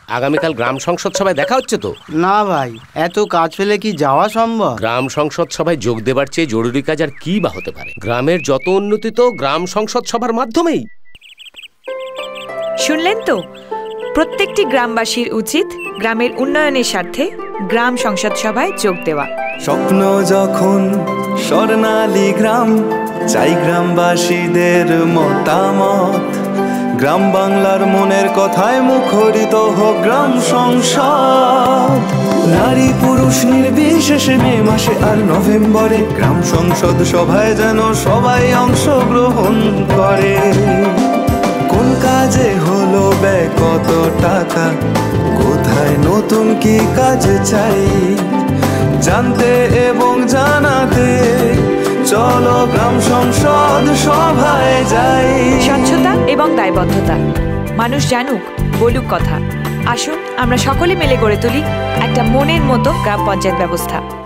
আগামীকাল গ্রাম সংসদ সভায় দেখা হচ্ছে তো? না ভাই, এত কাজ ফেলে কি যাওয়া সম্ভব? গ্রাম সংসদ সভায় যোগ দেবার চেয়ে জরুরি কাজ আর কি বা হতে পারে? গ্রামের যত উন্নতি তো গ্রাম সংসদ সভার মাধ্যমেই। শুনলেন তো, প্রত্যেকটি গ্রামবাসীর উচিত গ্রামের উন্নয়নের স্বার্থে গ্রাম সংসদ সভায় যোগ দেওয়া। স্বপ্ন যখন স্বর্ণালী গ্রাম, চাই গ্রামবাসীদের মতামত। গ্রাম বাংলার মনের কথায় মুখরিত হোক গ্রাম সংসদ। নারী পুরুষ নির্বিশেষে মে মাসে আর নভেম্বরে গ্রাম সংসদ সভায় যেন সবাই অংশগ্রহণ করে। কোন কাজে হলো ব্যয় কত টাকা, কোথায় নতুন কি কাজ চাই, জানতে এবং জানাতে চলো গ্রাম সংসদ সভায় যাই। স্বচ্ছতা এবং দায়বদ্ধতা, মানুষ জানুক, বলুক কথা। আসুন আমরা সকলে মিলে গড়ে তুলি একটা মনের মতো গ্রাম পঞ্চায়েত ব্যবস্থা।